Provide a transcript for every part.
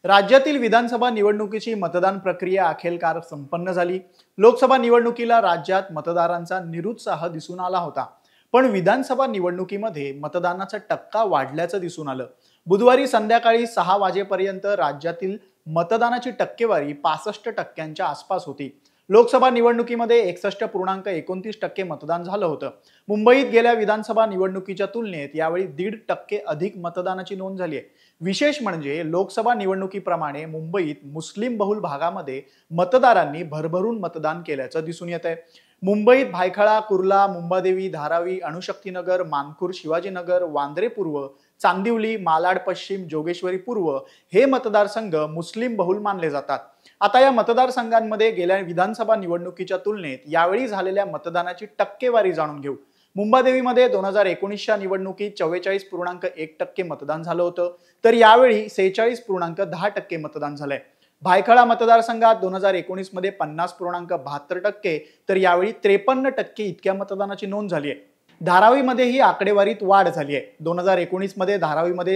राज्यातील विधानसभा निवडणुकीची मतदान प्रक्रिया अखेर संपन्न झाली। लोकसभा निवडणुकीला राज्यात मतदारांचा निरुत्साह दिसून आला होता, पण विधानसभा निवडणुकीमध्ये मतदानाचा टक्का वाढल्याचं दिसून आलं। बुधवारी संध्याकाळी 6 वाजेपर्यंत राज्यातील मतदानाची टक्केवारी 65% आसपास होती। लोकसभा निवडणुकीमध्ये 61.29% मतदान झालं होतं। मुंबईत गेल्या विधानसभा निवडणुकीच्या तुलनेत यावेळी 1.5% अधिक मतदानाची नोंद झाली आहे। विशेष म्हणजे लोकसभा निवडणुकीप्रमाणे मुंबईत मुस्लिम बहुल भागामध्ये मतदारांनी भरभरून मतदान केल्याचं दिसून येत आहे। मुंबईत भायखळा, कुर्ला, मुंबादेवी, धारावी, अणुशक्तीनगर, मानखुर, शिवाजीनगर, वांद्रे पूर्व, चांदिवली, मालाड पश्चिम, जोगेश्वरी पूर्व हे मतदारसंघ मुस्लिम बहुल मानले जातात। आता या मतदारसंघांमध्ये गेल्या विधानसभा निवडणुकीच्या तुलनेत यावेळी झालेल्या मतदानाची टक्केवारी जाणून घेऊ। मुंबादेवीमध्ये 2019च्या निवडणुकीत 44.1% मतदान झालं होतं, तर यावेळी 46.10% मतदान झालंय। भायखळा मतदारसंघात 2019 मध्ये 50.72%, तर यावेळी 53% इतक्या मतदानाची नोंद झाली आहे। धारावीमध्ये ही आकडेवारीत वाढ झाली आहे। 2019 मध्ये धारावीमध्ये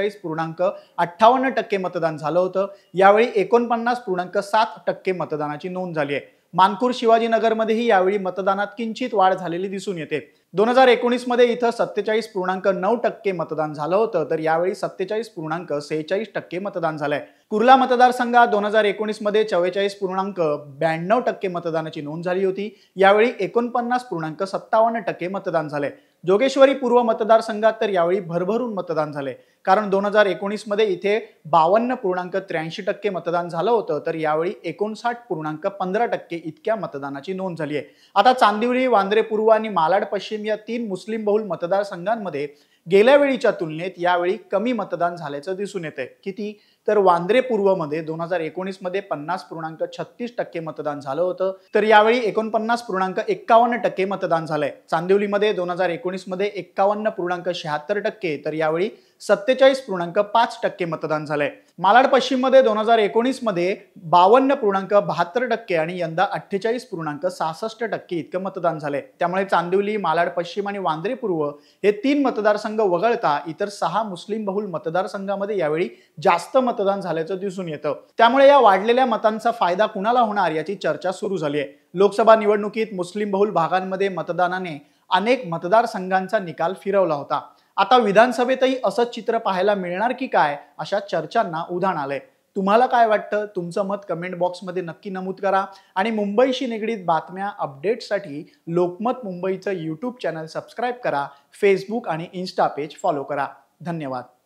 47.58% मतदान झालं होतं, यावेळी 49.7% मतदानाची नोंद झाली आहे। मानखुर, शिवाजीनगरमध्येही यावेळी मतदानात किंचित वाढ झालेली दिसून येते। 2019 मध्ये इथं 47.9% मतदान झालं होतं, तर यावेळी 47.46% मतदान झालंय। कुर्ला मतदारसंघात 2019 मध्ये 44.92% मतदानाची नोंद झाली होती, यावेळी 49.57% मतदान झालंय। जोगेश्वरी पूर्व मतदारसंघात तर यावेळी भरभरून मतदान झालंय, कारण 2019 मध्ये इथे 52.83% मतदान झालं होतं, तर यावेळी 59.15% इतक्या मतदानाची नोंद झाली आहे। आता चांदिवली, वांद्रे पूर्व आणि मालाड पश्चिम या 3 मुस्लिम बहुल मतदारसंघांमध्ये गेल्या वेळीच्या तुलनेत यावेळी कमी मतदान झाल्याचं दिसून येतंय। किती? तर वांद्रे पूर्व मध्ये 2019 मध्ये 50.36% मतदान झालं होतं, तर यावेळी 49.51% मतदान झालंय। चांदिवलीमध्ये 2019 मध्ये 51.76%, तर यावेळी 47.5% मतदान झालंय। मालाड पश्चिम मध्ये 2019 मध्ये 52.72% आणि यंदा 48.66% इतकं मतदान झालंय। त्यामुळे चांदिवली, मालाड पश्चिम आणि वांद्रे पूर्व हे 3 मतदारसंघ वगळता इतर 6 मुस्लिम बहुल मतदारसंघामध्ये यावेळी जास्त मतदान झाल्याचं दिसून येतं। त्यामुळे या वाढलेल्या मतांचा फायदा कुणाला होणार याची चर्चा सुरू झाली आहे। लोकसभा निवडणुकीत मुस्लिम बहुल भागांमध्ये मतदानाने अनेक मतदारसंघांचा निकाल फिरवला होता। आता विधानसभेतही असंच चित्र पाहायला मिळणार की काय, अशा चर्चांना उधाण आलंय। तुम्हाला काय वाटतं? तुमचं मत कमेंट बॉक्समध्ये नक्की नमूद करा आणि मुंबईशी निगडीत बातम्या अपडेट्ससाठी लोकमत मुंबईचं YouTube चॅनल सबस्क्राइब करा, फेसबुक आणि इन्स्टा पेज फॉलो करा। धन्यवाद।